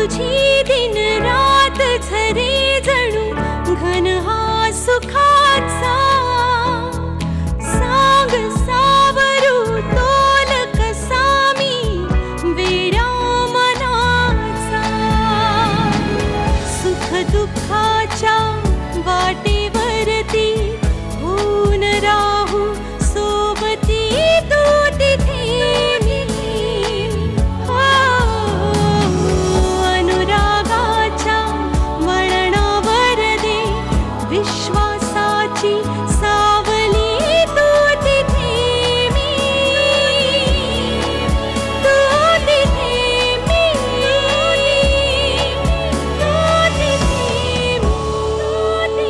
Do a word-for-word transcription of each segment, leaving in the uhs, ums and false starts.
तुझी दिन रात झरे जणू घन हा सुखाचा सांग सावरू तोल कसा मी वेड्या मनाचा सुख दुःखाच्या वाटेवरती होऊन राहू सोबती तू तिथे अनुरागाच्या वळणावर दे विश्वासाची सावली तू तिथे मी तू तिथे मी तू तिथे मी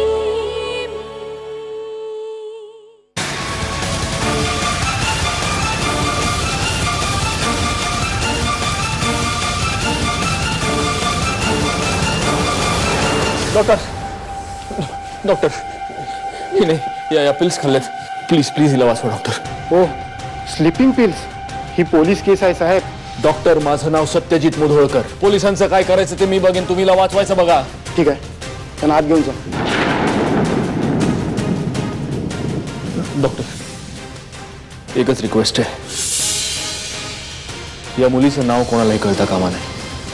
डॉक्टर डॉक्टर हिने या या पिल्स खाल्ल्यात प्लीज प्लीज हिला वाचवा डॉक्टर. ओ स्लीपिंग पिल्स ही पोलीस केस आहे साहेब. डॉक्टर माझं नाव सत्यजित मुधोळकर. पोलिसांचं काय करायचं ते मी बघेन, तुम्हीला वाचवायचं बघा. ठीक आहे, त्यांना आत घेऊन जा. डॉक्टर एकच रिक्वेस्ट आहे, या मुलीचं नाव कोणालाही कळता कामा नाही.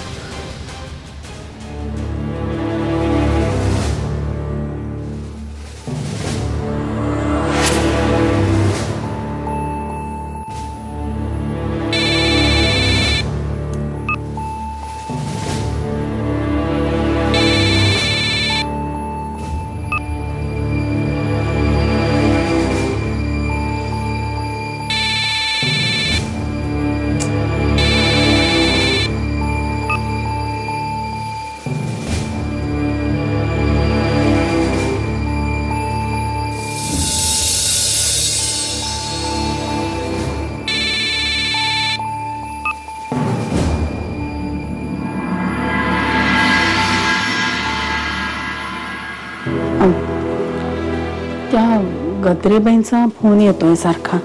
त्या गत्रेबाईंचा फोन येतोय सारखा.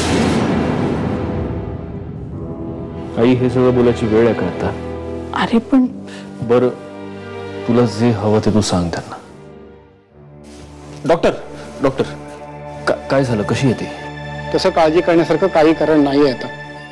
आई हे सगळं बोलायची वेळ आहे का आता? अरे पण बर, तुला जे हवं ते तू सांग त्यांना. डॉक्टर डॉक्टर का, काय झालं, कशी येते? तसं काळजी करण्यासारखं काही कारण नाही आता.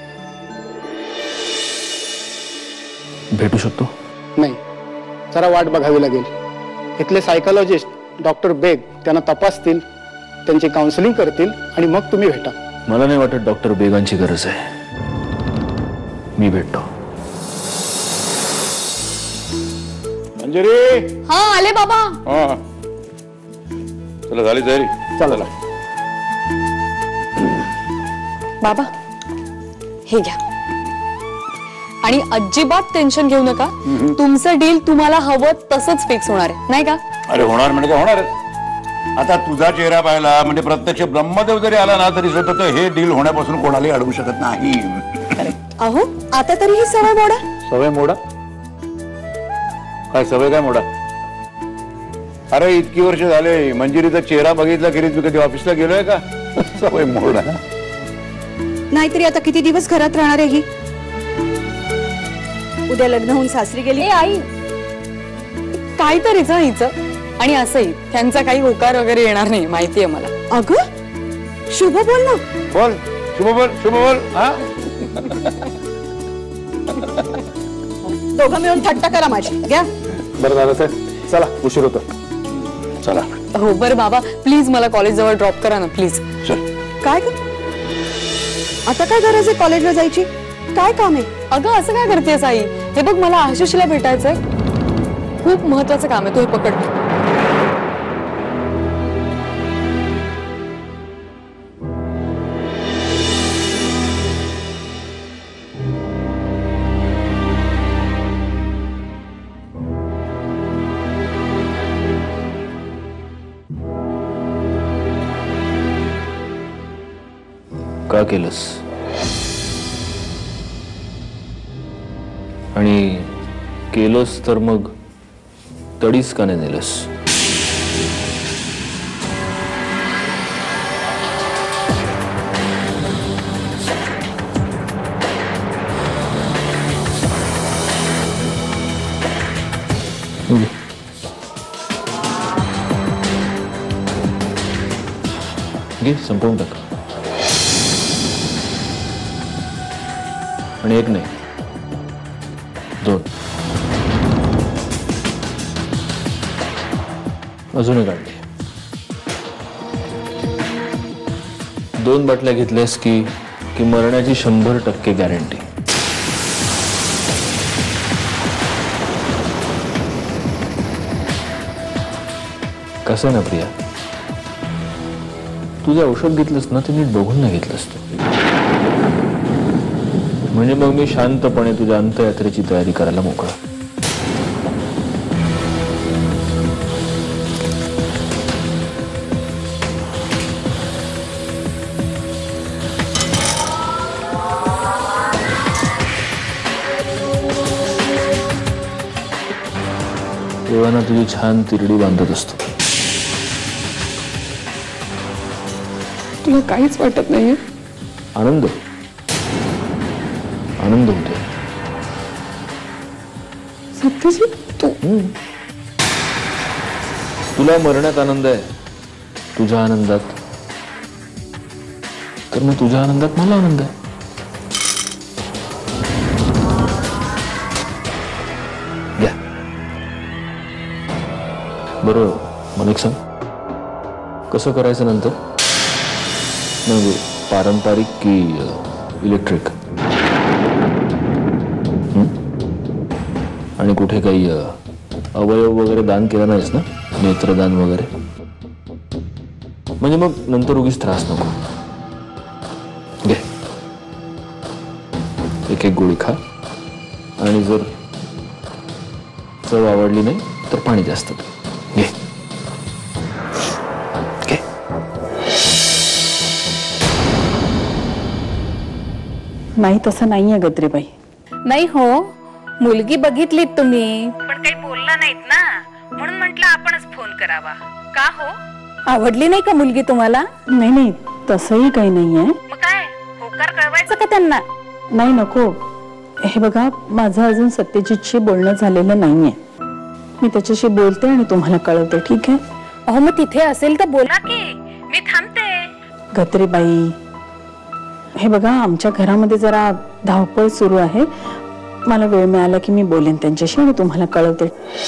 भेटू शकतो? नाही, जरा वाट बघावी लागेल. इथले सायकोलॉजिस्ट डॉक्टर बेग त्यांना तपासतील, त्यांची काउन्सिलिंग करतील आणि मग तुम्ही भेटा. मला नाही वाटत डॉक्टर बेगांची गरज आहे, मी भेटतो. मंजरी. हा आले बाबा. हा चला झाली तयारी. चला बाबा हे घ्या आणि अजिबात टेन्शन घेऊ नका. तुमचं डील तुम्हाला हवं तसंच फिक्स होणार आहे, नाही का? अरे होणार म्हणजे काय होणार. आता तुझा चेहरा पाहिला म्हणजे प्रत्यक्ष ब्रह्मदेव जरी आला ना तरी सुद्धा हे डील होण्यापासून कोणालाही अडवू शकत नाही. अहो आता तरी ही सवय मोडा. सवय मोडा? काय सवय काय मोडा? अरे इतकी वर्ष झाले मंजिरीचा चेहरा बघितला की मी कधी ऑफिसला गेलोय का? सवय मोडा. नाहीतरी आता किती दिवस घरात राहणार आहे ही? उद्या लग्न होऊन सासरी गेली. ए आई काय तरीच हिचं. आणि असंही त्यांचा काही होकार वगैरे येणार नाही, माहितीये मला. अगं शुभ बोल ना. बोल शुभ बोल, शुभ बोल. हा दोघं मिळून थट्टा करा माझी. घ्या. बरं झालं सर, चला उशीर होतो. चला. हो बरं बाबा, प्लीज मला कॉलेज जवळ ड्रॉप करा ना प्लीज. काय कर आता काय गरज आहे कॉलेजला जायची? काय काम आहे? अगं असं काय करतेस आई? हे बघ मला आशिषला भेटायचंय, खूप महत्वाचं काम आहे. तू हे पकड. का केलंस? आणि केलंस तर मग तडीस का नाही नेलंस? घे संपवून टाक. आणि एक नाही दोन अजून काढली. दोन बाटल्या घेतल्यास की की मरण्याची शंभर टक्के गॅरंटी. कसं ना प्रिया, तुझं औषध घेतलंस ना ते नीट बघून नाही घेतलंस तू. म्हणजे मग मी शांतपणे तुझ्या अंत्ययात्रेची तयारी करायला मोकळा. देवाना तुझी छान तिरडी बांधत असतो. तुला काहीच वाटत नाहीये? आनंद आनंद होतो. सत्यजित तू तुला मरण्यात आनंद आहे तुझ्या आनंदात, तर मग तुझ्या आनंदात मला आनंद आहे. घ्या. बरं मला एक सांग, कसं करायचं नंतर? म्हणजे पारंपरिक की इलेक्ट्रिक? आणि कुठे काही अवयव वगैरे दान केला नाहीस ना, नेत्रदान वगैरे? म्हणजे मग नंतर उगीच त्रास नको. घे एक एक गोळी खा, आणि जर चव आवडली नाही तर पाणी जास्त घे. घे. नाही तसं नाहीये गत्रेबाई. नाही हो, मुलगी बघितलीत तुम्ही पण काही बोलला नाहीत ना, म्हणून म्हटलं आपणच फोन करावा. का हो, आवडली नाही का मुलगी तुम्हाला? नाही नाही तसंही काही नाहीये. मग काय होकार कळवायचं का त्यांना? नाही नको. हे बघा, माझं अजून सत्यजितशी बोलणं झालेलं नाहीये. मी त्याच्याशी बोलते आणि तुम्हाला कळवते, ठीक आहे? अहो मग तिथे असेल तर बोला की, मी थांबते. गत्रेबाई, हे बघा, आमच्या घरामध्ये जरा धावपळ सुरू आहे. मला वेळ मिळाला की मी बोलेन त्यांच्याशी आणि तुम्हाला कळवते.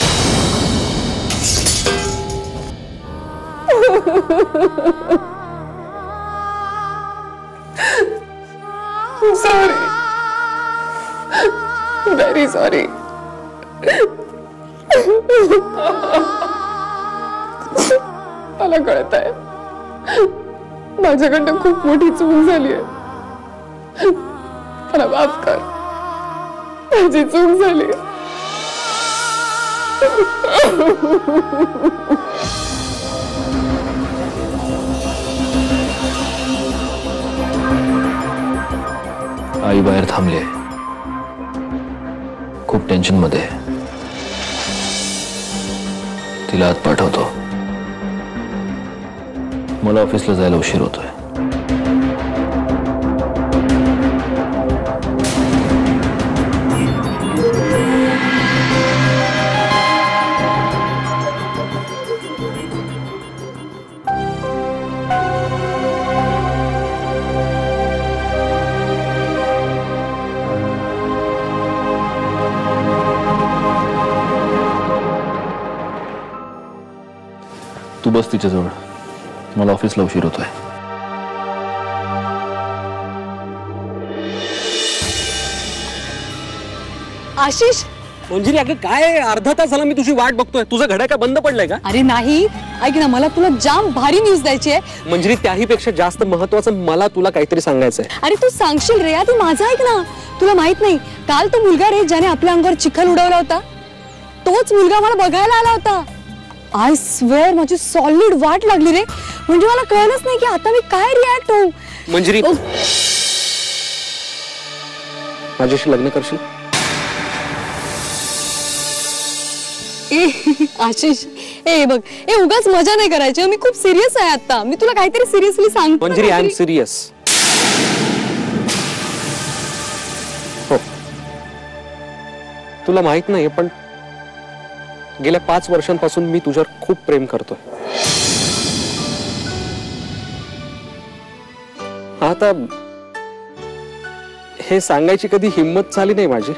Sorry, very sorry. मला कळत आहे माझ्याकडनं खूप मोठी चूक झाली आहे. मला माफ कर, माझी चूक झाली. आई बाहेर थांबली, खूप टेन्शन मध्ये. तिला आत पाठवतो, मला ऑफिसला जायला उशीर होतोय. तू बस तिच्याजवळ, मला ऑफिसला उशीर होतोय. आशिष, मंजिरी अगं काय, अर्धा तास झाला मी तुझी वाट बघतोय. तुझं घड्याळ काय बंद पडलंय का? अरे नाही, ऐक ना, मला तुला जाम भारी न्यूज द्यायची आहे. मंजिरी, त्याही पेक्षा जास्त महत्वाचं मला तुला काहीतरी सांगायचंय. अरे तू सांगशील रे, तू माझं ऐक ना. तुला माहित नाही, काल तो मुलगा रे ज्याने आपल्या अंगावर चिखल उडवला होता, तोच मुलगा मला बघायला आला होता. आय स्वेअर, माझी सॉलिड वाट लागली रे. म्हणजे मला कळलंच नाही की आता मी काय रिॲक्ट होऊ. मंजिरी, माझ्याशी लग्न करशील? ए आशिष, ए बघ, ए उगाच मजा नाही करायची. मी खूप सिरियस आहे आता. मी तुला काहीतरी सिरियसली सांगतो. Manjiri, I am serious. हो, तुला माहित नाही पण गेल्या पाच वर्षांपासून मी तुझ्यावर खूप प्रेम करतोय. आता हे सांगायची कधी हिंमत झाली नाही माझी.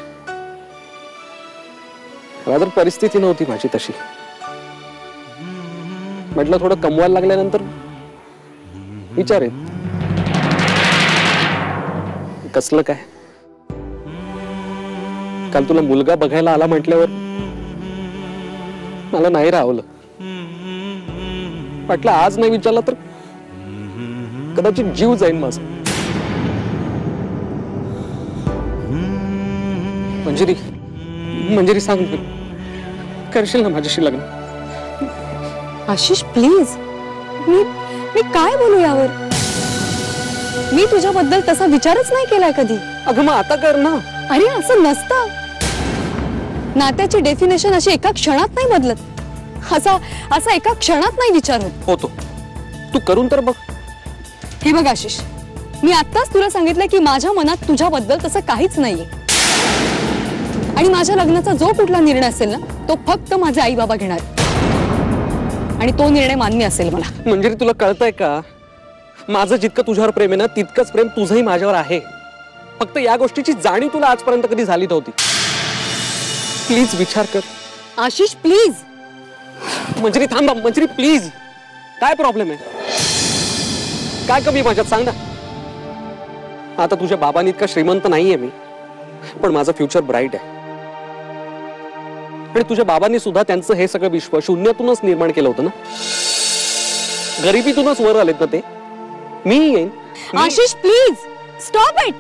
रादर परिस्थिती नव्हती माझी तशी. म्हटलं थोडं कमवायला लागल्यानंतर विचारेन. कसलं काय, काल तुला मुलगा बघायला आला म्हटल्यावर मला नाही राहवलं. म्हटलं आज नाही विचारला तर कदाचित जीव जाईन माझा. मंजिरी, मंजिरी सांग, करशील ना माझ्याशी लग्न? आशिष प्लीज, मी मी काय बोलू यावर? मी तुझ्याबद्दल तसा विचारच नाही केलाय कधी. अगं मग आता कर ना. अरे असं नसतं. नात्याची डेफिनेशन अशी एका क्षणात नाही बदलत. असा असा एका क्षणात नाही विचार होत. होतो. तू करून तर बघ. हे बघ आशिष, मी आत्ताच तुला सांगितलं की माझ्या मनात तुझ्याबद्दल तसं काहीच नाहीये. आणि माझ्या लग्नाचा जो कुठला निर्णय असेल ना, तो फक्त माझे आई बाबा घेणार. आणि तो निर्णय मान्य असेल मला. म्हणजे तुला कळतंय का, माझं जितकं तुझ्यावर प्रेम आहे ना, तितकंच प्रेम तुझंही माझ्यावर आहे. फक्त या गोष्टीची जाणीव तुला आजपर्यंत कधी झाली नव्हती. प्लीज विचार कर. आशिष प्लीज. मंजिरी थांबा. मंजिरी प्लीज. काय प्रॉब्लेम आहे? काय कमी माझ्यात सांग ना. आता तुझ्या बाबांनी इतका श्रीमंत नाहीये मी, पण माझं फ्युचर ब्राईट आहे. आणि तुझ्या बाबांनी सुद्धा त्यांचं हे सगळं विश्व शून्यातूनच निर्माण केलं होतं ना. गरिबीतूनच वर आलेत ना ते. मी येईन. Ashish please stop it.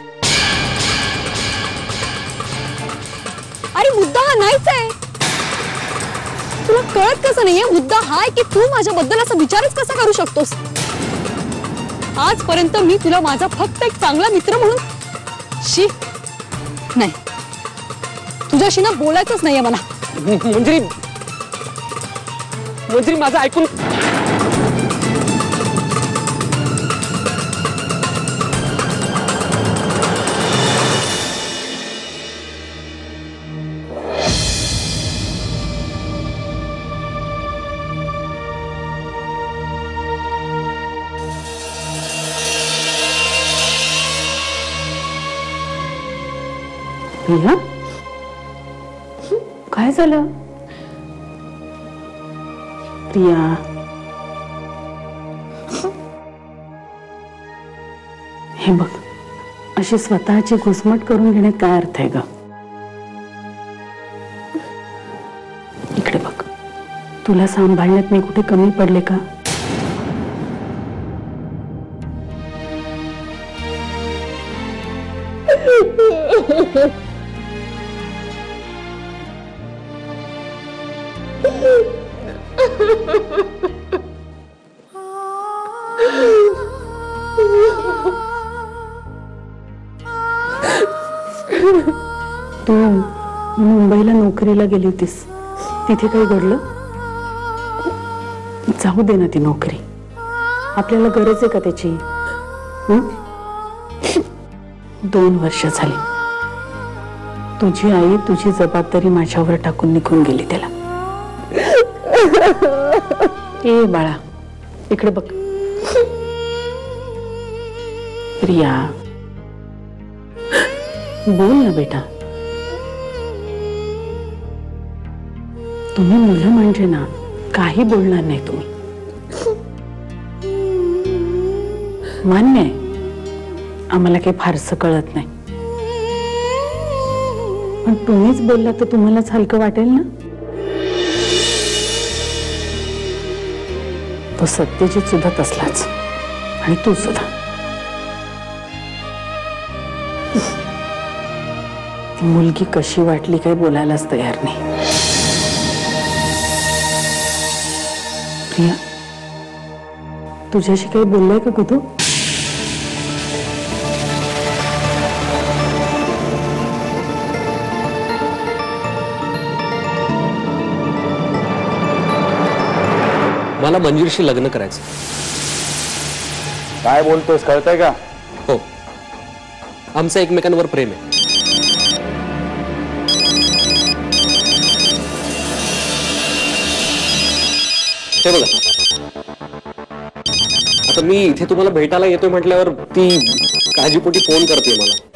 अरे मुद्दा हा नाहीच आहे. तुला कळत कसं नाहीये? मुद्दा हा आहे की तू माझ्याबद्दल असा विचारच कसा करू शकतोस? आजपर्यंत मी तुला माझा फक्त एक चांगला मित्र म्हणून शी नाही, तुझ्याशी ना बोलायचंच नाहीये मला. मंजिरी, मंजिरी माझं ऐकून. प्रिया, काय झालं? प्रिया, हे बघ, अशी स्वतःची घुसमट करून घेण्यात काय अर्थ आहे ग? इकडे बघ, तुला सांभाळण्यात मी कुठे कमी पडले का? तू मुंबईला नोकरीला गेली होतीस, तिथे काही घडलं? जाऊ दे ना ती नोकरी. आपल्याला गरज आहे का त्याची? हं? दोन वर्ष झाली. तुझी आई तुझी जबाबदारी माझ्यावर टाकून निघून गेली. त्याला ए बाळा, इकडे बघ. प्रिया, बोल ना बेटा. तुम्ही मुलं म्हणजे ना काही बोलणार नाही तुम्ही. मान्य आहे, आम्हाला काही फारसं कळत नाही, पण तुम्हीच बोलला तर तुम्हालाच हलकं वाटेल ना. तो सत्यजित सुद्धा तसलाच, आणि तू सुद्धा. ती मुलगी कशी वाटली काही बोलायलाच तयार नाही. प्रिया, तुझ्याशी काही बोललाय का ग तू? मला मंजिरीशी लग्न करायचं. काय बोलतोस, कळतंय का? हो, आमचं एकमेकांवर प्रेम आहे. हे बघा, आता मी इथे तुम्हाला भेटायला येतोय म्हटल्यावर ती काळजीपोटी फोन करते मला.